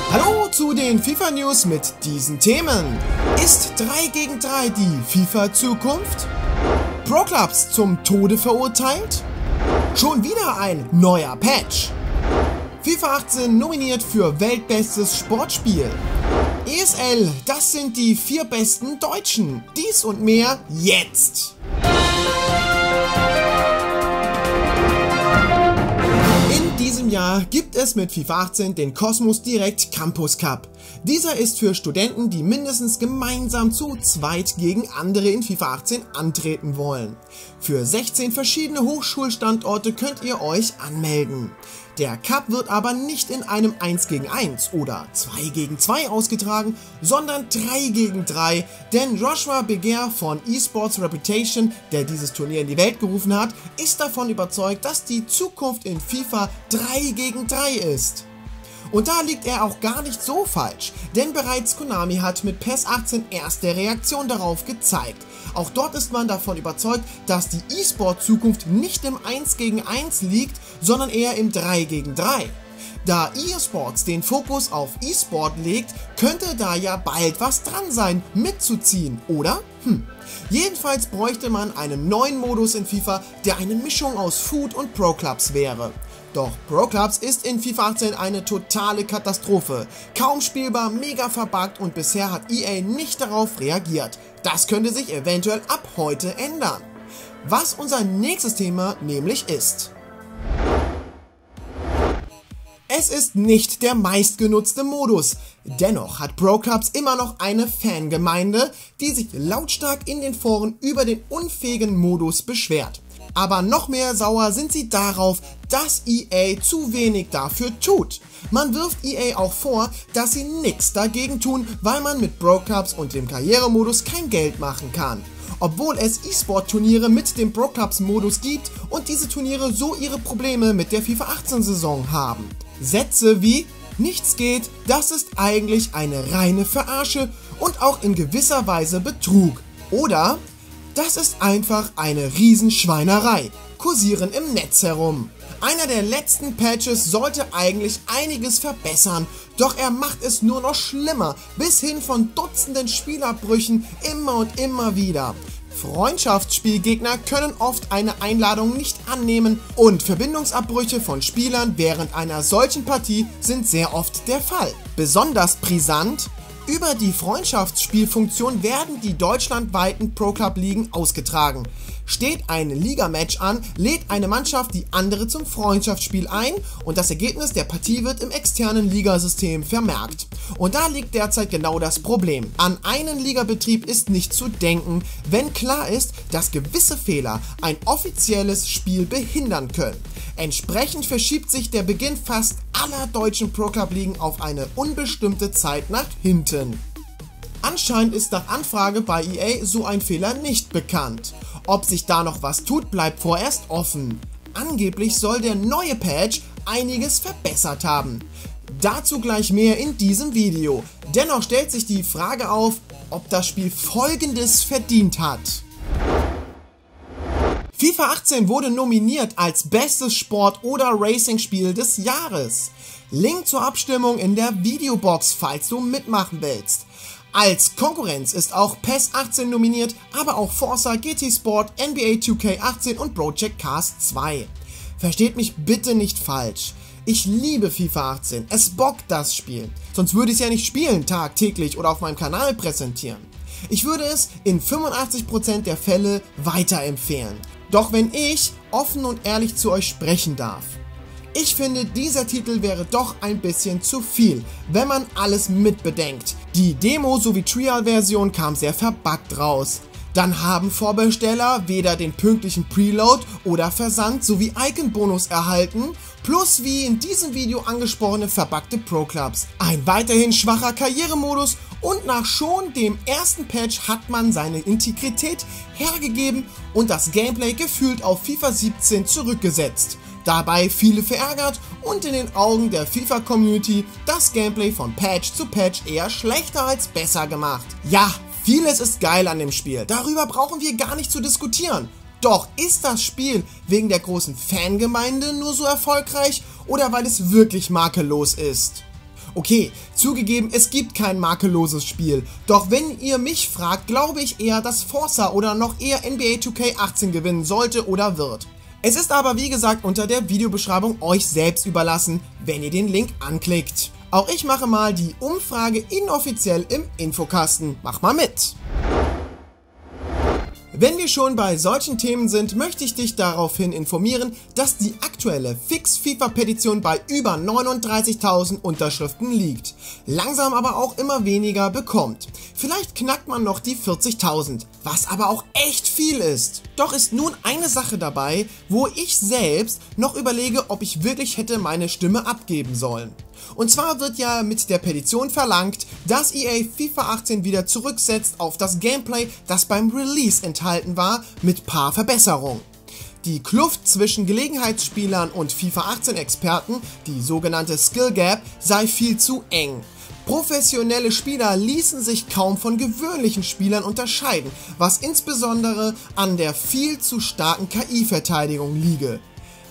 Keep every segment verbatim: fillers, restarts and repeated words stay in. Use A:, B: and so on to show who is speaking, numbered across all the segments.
A: Hallo zu den FIFA News mit diesen Themen. Ist drei gegen drei die FIFA-Zukunft? Pro Clubs zum Tode verurteilt? Schon wieder ein neuer Patch. FIFA achtzehn nominiert für weltbestes Sportspiel. E S L, das sind die vier besten Deutschen. Dies und mehr jetzt. In diesem Jahr gibt es mit FIFA achtzehn den Cosmos Direct Campus Cup. Dieser ist für Studenten, die mindestens gemeinsam zu zweit gegen andere in FIFA achtzehn antreten wollen. Für sechzehn verschiedene Hochschulstandorte könnt ihr euch anmelden. Der Cup wird aber nicht in einem eins gegen eins oder zwei gegen zwei ausgetragen, sondern drei gegen drei, denn Joshua Beguer von eSports Reputation, der dieses Turnier in die Welt gerufen hat, ist davon überzeugt, dass die Zukunft in FIFA drei gegen drei ist. Und da liegt er auch gar nicht so falsch, denn bereits Konami hat mit PES achtzehn erste Reaktion darauf gezeigt. Auch dort ist man davon überzeugt, dass die E-Sport-Zukunft nicht im eins gegen eins liegt, sondern eher im drei gegen drei. Da eSports den Fokus auf E-Sport legt, könnte da ja bald was dran sein, mitzuziehen, oder? Hm. Jedenfalls bräuchte man einen neuen Modus in FIFA, der eine Mischung aus Food und Pro Clubs wäre. Doch Pro Clubs ist in FIFA achtzehn eine totale Katastrophe. Kaum spielbar, mega verbuggt und bisher hat E A nicht darauf reagiert. Das könnte sich eventuell ab heute ändern. Was unser nächstes Thema nämlich ist. Es ist nicht der meistgenutzte Modus. Dennoch hat Pro Clubs immer noch eine Fangemeinde, die sich lautstark in den Foren über den unfähigen Modus beschwert. Aber noch mehr sauer sind sie darauf, dass E A zu wenig dafür tut. Man wirft E A auch vor, dass sie nichts dagegen tun, weil man mit Pro Clubs und dem Karrieremodus kein Geld machen kann. Obwohl es E-Sport-Turniere mit dem Pro Clubs-Modus gibt und diese Turniere so ihre Probleme mit der FIFA achtzehn-Saison haben. Sätze wie "Nichts geht, das ist eigentlich eine reine Verarsche und auch in gewisser Weise Betrug" oder "Das ist einfach eine Riesenschweinerei" kursieren im Netz herum. Einer der letzten Patches sollte eigentlich einiges verbessern, doch er macht es nur noch schlimmer, bis hin von Dutzenden Spielabbrüchen immer und immer wieder. Freundschaftsspielgegner können oft eine Einladung nicht annehmen und Verbindungsabbrüche von Spielern während einer solchen Partie sind sehr oft der Fall. Besonders brisant: über die Freundschaftsspielfunktion werden die deutschlandweiten Pro Club Ligen ausgetragen. Steht ein Ligamatch an, lädt eine Mannschaft die andere zum Freundschaftsspiel ein und das Ergebnis der Partie wird im externen Ligasystem vermerkt. Und da liegt derzeit genau das Problem. An einen Ligabetrieb ist nicht zu denken, wenn klar ist, dass gewisse Fehler ein offizielles Spiel behindern können. Entsprechend verschiebt sich der Beginn fast aller deutschen Pro Club Ligen auf eine unbestimmte Zeit nach hinten. Anscheinend ist nach Anfrage bei E A so ein Fehler nicht bekannt. Ob sich da noch was tut, bleibt vorerst offen. Angeblich soll der neue Patch einiges verbessert haben. Dazu gleich mehr in diesem Video. Dennoch stellt sich die Frage auf, ob das Spiel Folgendes verdient hat. FIFA achtzehn wurde nominiert als bestes Sport- oder Racing-Spiel des Jahres. Link zur Abstimmung in der Videobox, falls du mitmachen willst. Als Konkurrenz ist auch PES achtzehn nominiert, aber auch Forza, G T Sport, N B A zwei K achtzehn und Project Cars zwei. Versteht mich bitte nicht falsch. Ich liebe FIFA achtzehn, es bockt das Spiel. Sonst würde ich es ja nicht spielen, tagtäglich oder auf meinem Kanal präsentieren. Ich würde es in fünfundachtzig Prozent der Fälle weiterempfehlen. Doch wenn ich offen und ehrlich zu euch sprechen darf: Ich finde, dieser Titel wäre doch ein bisschen zu viel, wenn man alles mitbedenkt. Die Demo sowie Trial-Version kam sehr verbuggt raus. Dann haben Vorbesteller weder den pünktlichen Preload oder Versand sowie Icon-Bonus erhalten, plus wie in diesem Video angesprochene verbuggte Pro Clubs. Ein weiterhin schwacher Karrieremodus und nach schon dem ersten Patch hat man seine Integrität hergegeben und das Gameplay gefühlt auf FIFA siebzehn zurückgesetzt. Dabei viele verärgert und in den Augen der FIFA-Community das Gameplay von Patch zu Patch eher schlechter als besser gemacht. Ja, vieles ist geil an dem Spiel, darüber brauchen wir gar nicht zu diskutieren. Doch ist das Spiel wegen der großen Fangemeinde nur so erfolgreich oder weil es wirklich makellos ist? Okay, zugegeben, es gibt kein makelloses Spiel, doch wenn ihr mich fragt, glaube ich eher, dass Forza oder noch eher N B A zwei K achtzehn gewinnen sollte oder wird. Es ist aber wie gesagt unter der Videobeschreibung euch selbst überlassen, wenn ihr den Link anklickt. Auch ich mache mal die Umfrage inoffiziell im Infokasten. Mach mal mit! Wenn wir schon bei solchen Themen sind, möchte ich dich daraufhin informieren, dass die aktuelle Fix-FIFA-Petition bei über neununddreißigtausend Unterschriften liegt, langsam aber auch immer weniger bekommt. Vielleicht knackt man noch die vierzigtausend, was aber auch echt viel ist. Doch ist nun eine Sache dabei, wo ich selbst noch überlege, ob ich wirklich hätte meine Stimme abgeben sollen. Und zwar wird ja mit der Petition verlangt, dass E A FIFA achtzehn wieder zurücksetzt auf das Gameplay, das beim Release enthalten war, mit paar Verbesserungen. Die Kluft zwischen Gelegenheitsspielern und FIFA achtzehn Experten, die sogenannte Skill Gap, sei viel zu eng. Professionelle Spieler ließen sich kaum von gewöhnlichen Spielern unterscheiden, was insbesondere an der viel zu starken K I-Verteidigung liege.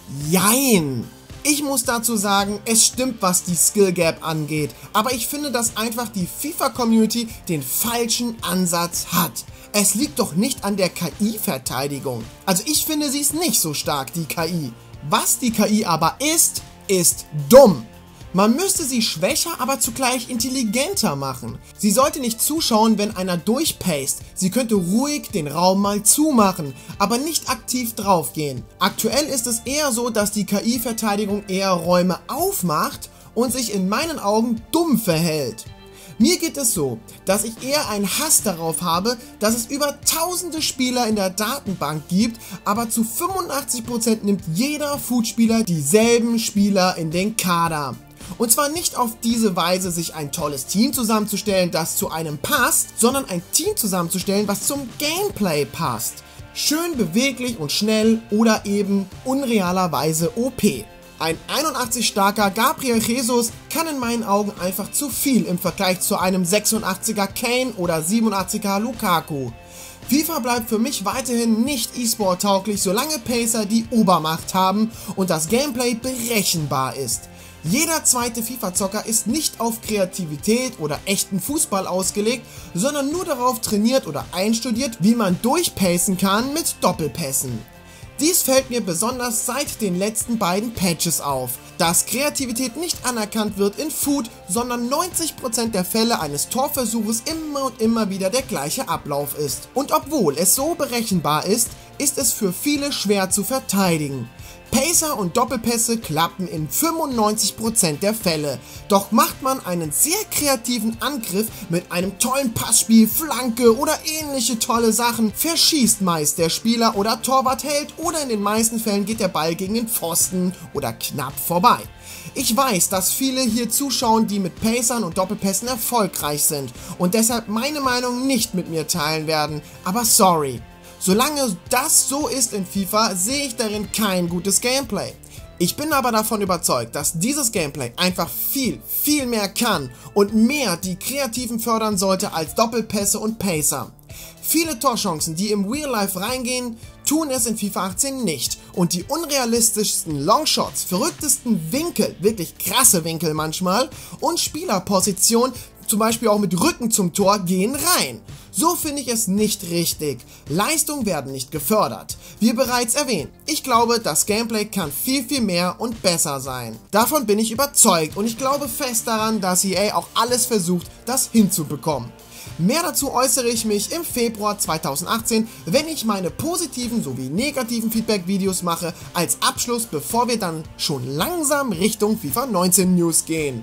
A: Jein! Ich muss dazu sagen, es stimmt, was die Skill Gap angeht, aber ich finde, dass einfach die FIFA-Community den falschen Ansatz hat. Es liegt doch nicht an der K I-Verteidigung. Also ich finde, sie ist nicht so stark, die K I. Was die K I aber ist, ist dumm. Man müsste sie schwächer, aber zugleich intelligenter machen. Sie sollte nicht zuschauen, wenn einer durchpaced. Sie könnte ruhig den Raum mal zumachen, aber nicht aktiv draufgehen. Aktuell ist es eher so, dass die K I-Verteidigung eher Räume aufmacht und sich in meinen Augen dumm verhält. Mir geht es so, dass ich eher einen Hass darauf habe, dass es über tausende Spieler in der Datenbank gibt, aber zu fünfundachtzig Prozent nimmt jeder Foot-Spieler dieselben Spieler in den Kader. Und zwar nicht auf diese Weise, sich ein tolles Team zusammenzustellen, das zu einem passt, sondern ein Team zusammenzustellen, was zum Gameplay passt. Schön beweglich und schnell oder eben unrealerweise O P. Ein einundachtzig starker Gabriel Jesus kann in meinen Augen einfach zu viel im Vergleich zu einem sechsundachtziger Kane oder siebenundachtziger Lukaku. FIFA bleibt für mich weiterhin nicht E-Sport tauglich, solange Pacer die Obermacht haben und das Gameplay berechenbar ist. Jeder zweite FIFA-Zocker ist nicht auf Kreativität oder echten Fußball ausgelegt, sondern nur darauf trainiert oder einstudiert, wie man durchpacen kann mit Doppelpässen. Dies fällt mir besonders seit den letzten beiden Patches auf, dass Kreativität nicht anerkannt wird in Foot, sondern neunzig Prozent der Fälle eines Torversuches immer und immer wieder der gleiche Ablauf ist. Und obwohl es so berechenbar ist, ist es für viele schwer zu verteidigen. Pacer und Doppelpässe klappen in fünfundneunzig Prozent der Fälle, doch macht man einen sehr kreativen Angriff mit einem tollen Passspiel, Flanke oder ähnliche tolle Sachen, verschießt meist der Spieler oder Torwart hält oder in den meisten Fällen geht der Ball gegen den Pfosten oder knapp vorbei. Ich weiß, dass viele hier zuschauen, die mit Pacern und Doppelpässen erfolgreich sind und deshalb meine Meinung nicht mit mir teilen werden, aber sorry. Solange das so ist in FIFA, sehe ich darin kein gutes Gameplay. Ich bin aber davon überzeugt, dass dieses Gameplay einfach viel, viel mehr kann und mehr die Kreativen fördern sollte als Doppelpässe und Pacer. Viele Torchancen, die im Real Life reingehen, tun es in FIFA achtzehn nicht und die unrealistischsten Longshots, verrücktesten Winkel, wirklich krasse Winkel manchmal und Spielerpositionen, zum Beispiel auch mit Rücken zum Tor, gehen rein. So finde ich es nicht richtig. Leistungen werden nicht gefördert. Wie bereits erwähnt, ich glaube, das Gameplay kann viel, viel mehr und besser sein. Davon bin ich überzeugt und ich glaube fest daran, dass E A auch alles versucht, das hinzubekommen. Mehr dazu äußere ich mich im Februar zweitausendachtzehn, wenn ich meine positiven sowie negativen Feedback-Videos mache, als Abschluss, bevor wir dann schon langsam Richtung FIFA neunzehn News gehen.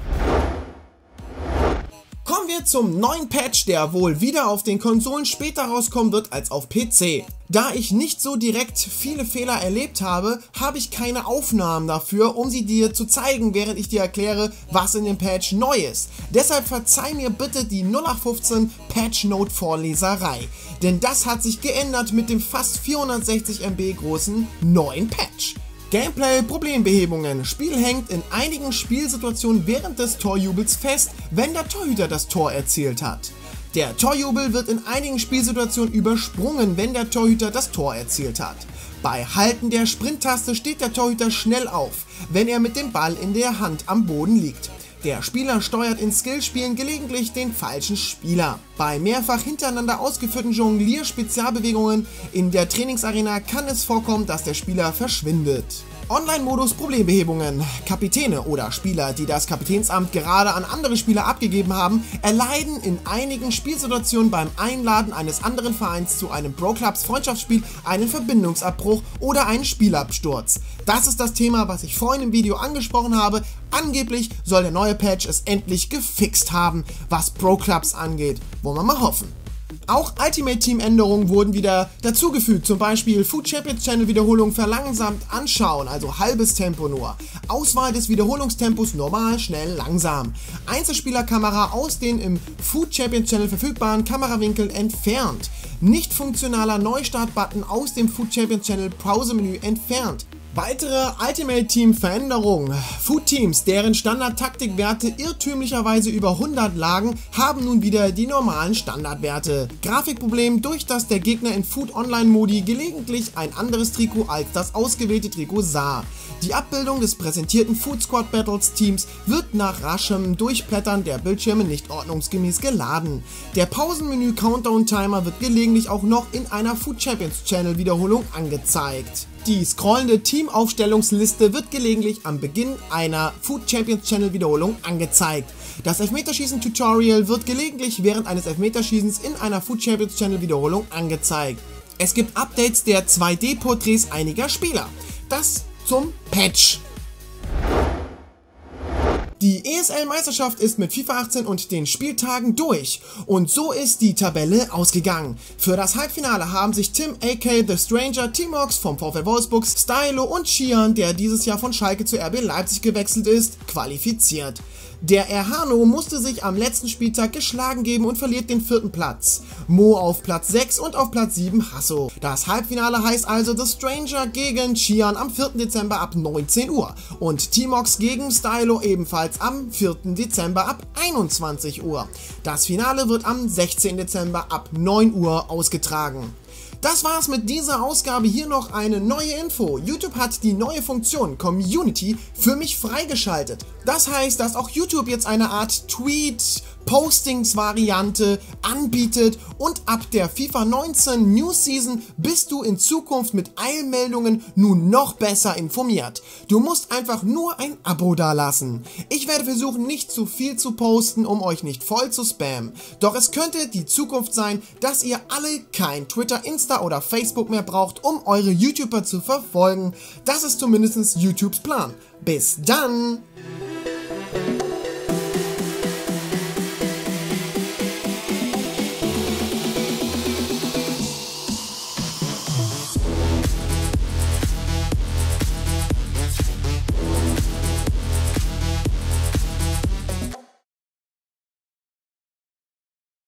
A: Kommen wir zum neuen Patch, der wohl wieder auf den Konsolen später rauskommen wird als auf P C. Da ich nicht so direkt viele Fehler erlebt habe, habe ich keine Aufnahmen dafür, um sie dir zu zeigen, während ich dir erkläre, was in dem Patch neu ist. Deshalb verzeih mir bitte die null acht fünfzehn Patch Note Vorleserei, denn das hat sich geändert mit dem fast vierhundertsechzig Megabyte großen neuen Patch. Gameplay, Problembehebungen. Spiel hängt in einigen Spielsituationen während des Torjubels fest, wenn der Torhüter das Tor erzielt hat. Der Torjubel wird in einigen Spielsituationen übersprungen, wenn der Torhüter das Tor erzielt hat. Bei Halten der Sprint-Taste steht der Torhüter schnell auf, wenn er mit dem Ball in der Hand am Boden liegt. Der Spieler steuert in Skillspielen gelegentlich den falschen Spieler. Bei mehrfach hintereinander ausgeführten Jonglier-Spezialbewegungen in der Trainingsarena kann es vorkommen, dass der Spieler verschwindet. Online-Modus Problembehebungen. Kapitäne oder Spieler, die das Kapitänsamt gerade an andere Spieler abgegeben haben, erleiden in einigen Spielsituationen beim Einladen eines anderen Vereins zu einem Pro-Clubs Freundschaftsspiel einen Verbindungsabbruch oder einen Spielabsturz. Das ist das Thema, was ich vorhin im Video angesprochen habe. Angeblich soll der neue Patch es endlich gefixt haben, was Pro-Clubs angeht. Wollen wir mal hoffen. Auch Ultimate Team Änderungen wurden wieder dazugefügt, zum Beispiel Food Champions Channel Wiederholung verlangsamt anschauen, also halbes Tempo nur. Auswahl des Wiederholungstempos normal, schnell, langsam. Einzelspielerkamera aus den im Food Champions Channel verfügbaren Kamerawinkeln entfernt. Nicht funktionaler Neustart-Button aus dem Food Champions Channel Pause-Menü entfernt. Weitere Ultimate Team Veränderungen. Food Teams, deren Standard-Taktikwerte irrtümlicherweise über hundert lagen, haben nun wieder die normalen Standardwerte. Grafikproblem, durch das der Gegner in Food Online Modi gelegentlich ein anderes Trikot als das ausgewählte Trikot sah. Die Abbildung des präsentierten Food Squad Battles Teams wird nach raschem Durchblättern der Bildschirme nicht ordnungsgemäß geladen. Der Pausenmenü Countdown Timer wird gelegentlich auch noch in einer Food Champions Channel Wiederholung angezeigt. Die scrollende Teamaufstellungsliste wird gelegentlich am Beginn einer Food Champions Channel Wiederholung angezeigt. Das Elfmeterschießen Tutorial wird gelegentlich während eines Elfmeterschießens in einer Food Champions Channel Wiederholung angezeigt. Es gibt Updates der zwei D Porträts einiger Spieler. Das zum Patch. Die E S L-Meisterschaft ist mit FIFA achtzehn und den Spieltagen durch und so ist die Tabelle ausgegangen. Für das Halbfinale haben sich Tim aka The Stranger, T-Mox vom VfL Wolfsburg, Stylo und Xian, der dieses Jahr von Schalke zu R B Leipzig gewechselt ist, qualifiziert. Der Erhano musste sich am letzten Spieltag geschlagen geben und verliert den vierten Platz. Mo auf Platz sechs und auf Platz sieben Hasso. Das Halbfinale heißt also The Stranger gegen Xian am vierten Dezember ab neunzehn Uhr und T-Mox gegen Stylo ebenfalls am vierten Dezember ab einundzwanzig Uhr. Das Finale wird am sechzehnten Dezember ab neun Uhr ausgetragen. Das war's mit dieser Ausgabe. Hier noch eine neue Info. YouTube hat die neue Funktion Community für mich freigeschaltet. Das heißt, dass auch YouTube jetzt eine Art Tweet-Postings-Variante anbietet und ab der FIFA neunzehn New Season bist du in Zukunft mit Eilmeldungen nun noch besser informiert. Du musst einfach nur ein Abo dalassen. Ich werde versuchen, nicht zu viel zu posten, um euch nicht voll zu spammen. Doch es könnte die Zukunft sein, dass ihr alle kein Twitter, Insta oder Facebook mehr braucht, um eure YouTuber zu verfolgen. Das ist zumindest YouTubes Plan. Bis dann!